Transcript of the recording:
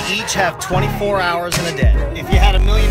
each have 24 hours in a day. If you had $1 million